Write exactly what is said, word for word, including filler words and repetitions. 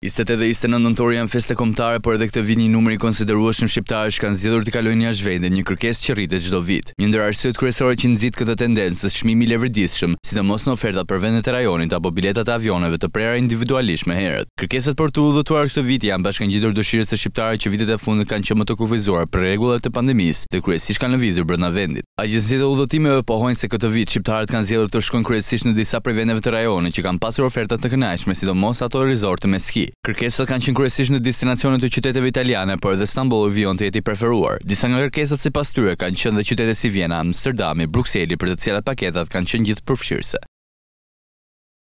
njëzet e njëzet e nëntë nëntor janë feste kombëtare, por edhe këtë vit një numër i konsiderueshëm shqiptarësh kanë zgjedhur të kalojnë jashtë vendit, një kërkesë që rritet çdo vit. Një ndër arsyet kryesore që nxit këtë tendencë është çmimi i levërditshëm, sidomos në ofertat për vendet e rajonit apo biletat e avioneve të prera individualisht me herët. Kërkesat për të udhëtuar këtë vit janë bashkangjitur dëshirës së shqiptarëve që vitet e fundit kanë qenë më të kufizuar për rregullat e pandemisë dhe kryesisht kanë lëvizur brenda vendit. Agjenciat e udhëtimeve pohojnë se këtë vit shqiptarët kanë zgjedhur të shkojnë kryesisht në disa prej vendeve të rajonit që kanë pasur oferta të kënaqshme, sidomos ato rizorte me ski. Kërkesat kanë qenë kryesisht në destinacione të qyteteve italiane, por edhe Stambolli vjen të jetë i preferuar. Disa nga kërkesat sipas tyre kanë qenë dhe qytete si Vjena, Amsterdami, Brukseli, për të cilat paketat kanë qenë gjithë përfshirëse.